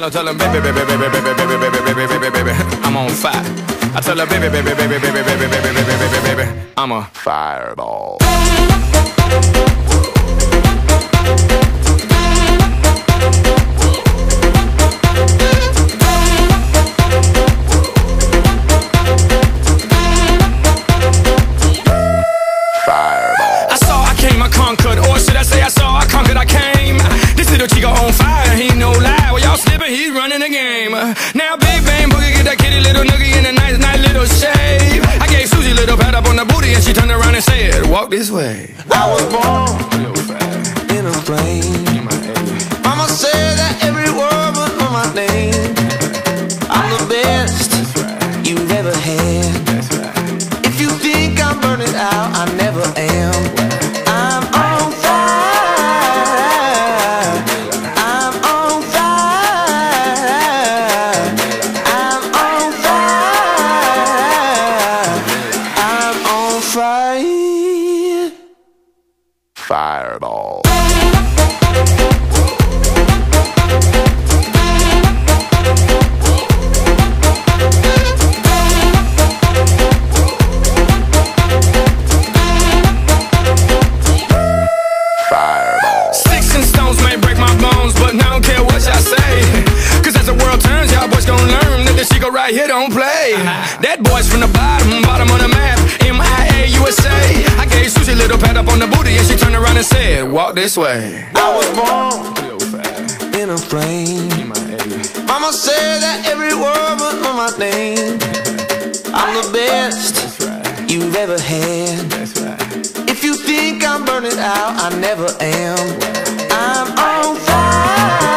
I tell her, baby, baby, baby, baby, baby, baby, baby, baby, baby, I'm on fire. I tell her, baby, baby, baby, baby, baby, baby, baby, baby, baby, I'm a fireball. I saw, I came, I conquered, or should I say I saw, I conquered, I came. This little chico on fire, he no lie. Well, y'all slipping, he's running the game. Now big bang boogie, get that kitty little noogie in a nice, nice little shave. I gave Susie a little pat up on the booty and she turned around and said, walk this way. I was born in a plane. Mama said that every word was on my name. I'm the best you've ever had. If you think I'm burning out, I never am. I'm on fire. I'm on fire. I'm on fire. I'm on fire. Fireball. Right here don't play. That boy's from the bottom of the map. MIA USA. I gave Susie a little pat up on the booty and she turned around and said, walk this way. I was born in a plane. Mama said that every word was on my name. I'm the best you've ever had. If you think I'm burning out, I never am. I'm on fire.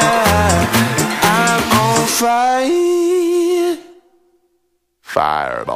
Fireball.